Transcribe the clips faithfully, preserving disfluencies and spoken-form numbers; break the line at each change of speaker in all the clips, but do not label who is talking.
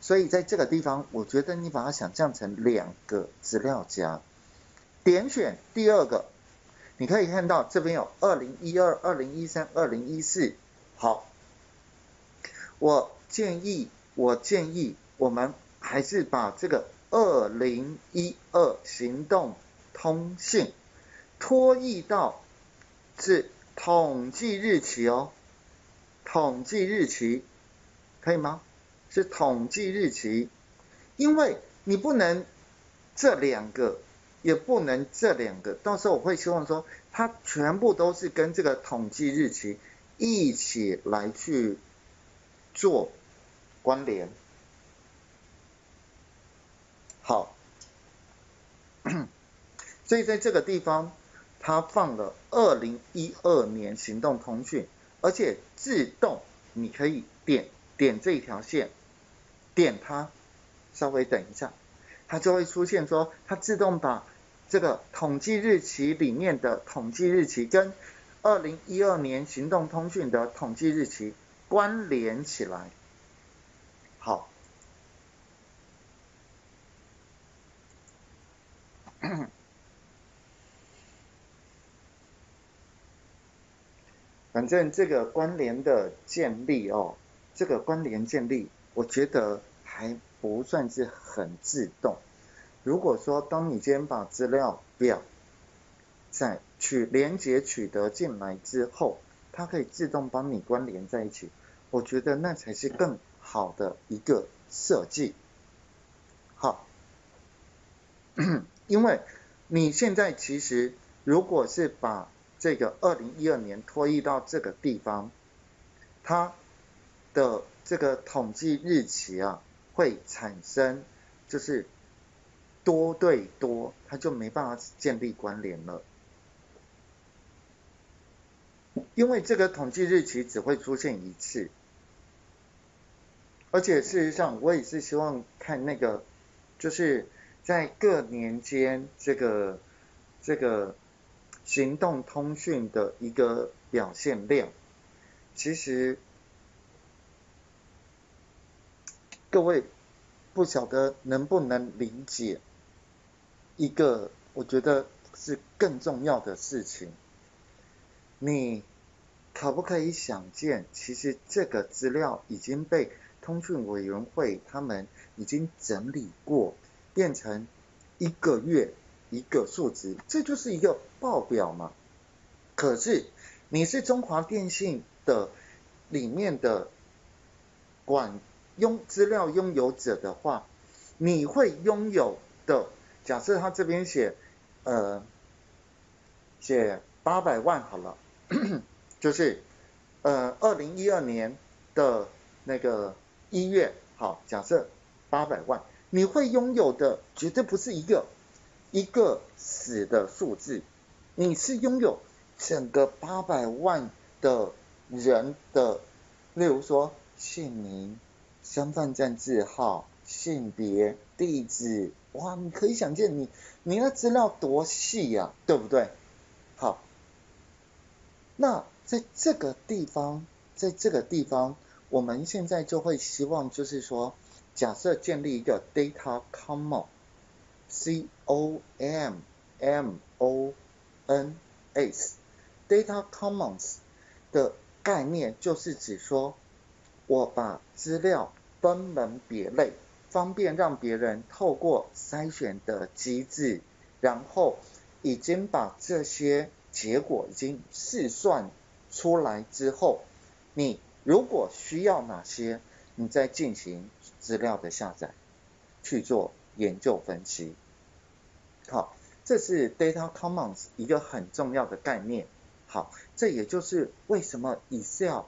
所以在这个地方，我觉得你把它想象成两个资料夹，点选第二个，你可以看到这边有二零一二、二零一三、二零一四。好，我建议，我建议我们还是把这个二零一二行动通信拖移到是统计日期哦，统计日期可以吗？是统计日期，因为你不能这两个，也不能这两个，到时候我会希望说，它全部都是跟这个统计日期一起来去做关联。好，所以在这个地方，它放了二零一二年行动通讯，而且自动你可以点点这一条线，点它，稍微等一下，它就会出现说，它自动把这个统计日期里面的统计日期跟二零一二年行动通讯的统计日期关联起来。好，反正这个关联的建立哦，这个关联建立，我觉得还不算是很自动。如果说当你今天把资料表在取连接取得进来之后，它可以自动帮你关联在一起，我觉得那才是更好的一个设计。好，因为你现在其实如果是把这个二零一二年拖移到这个地方，它的这个统计日期啊，会产生就是多对多，它就没办法建立关联了。因为这个统计日期只会出现一次，而且事实上我也是希望看那个，就是在各年间这个这个行动通讯的一个表现量。其实各位不晓得能不能理解一个我觉得是更重要的事情，你可不可以想见，其实这个资料已经被通讯委员会他们已经整理过，变成一个月一个数值，这就是一个报表嘛。可是你是中华电信的里面的管拥资料拥有者的话，你会拥有的，假设他这边写呃写八百万好了，就是呃二零一二年的那个一月，好，假设八百万，你会拥有的绝对不是一个一个死的数字，你是拥有整个八百万的人的，例如说姓名、身份证字号、性别、地址，哇，你可以想见你你那资料多细呀、啊，对不对？好，那在这个地方，在这个地方，我们现在就会希望就是说，假设建立一个 data common，C O M M O N S，data commons 的概念就是指说，我把资料分门别类，方便让别人透过筛选的机制，然后已经把这些结果已经试算出来之后，你如果需要哪些，你再进行资料的下载，去做研究分析。好，这是 data commons 一个很重要的概念。好，这也就是为什么 Excel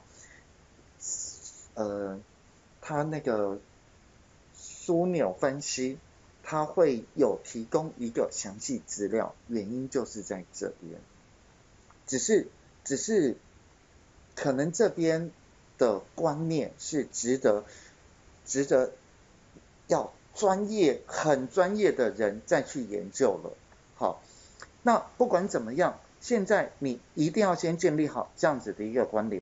呃它那个枢纽分析它会有提供一个详细资料，原因就是在这边。只是只是可能这边的观念是值得值得要专业很专业的人再去研究了。好，那不管怎么样，现在你一定要先建立好这样子的一个关联。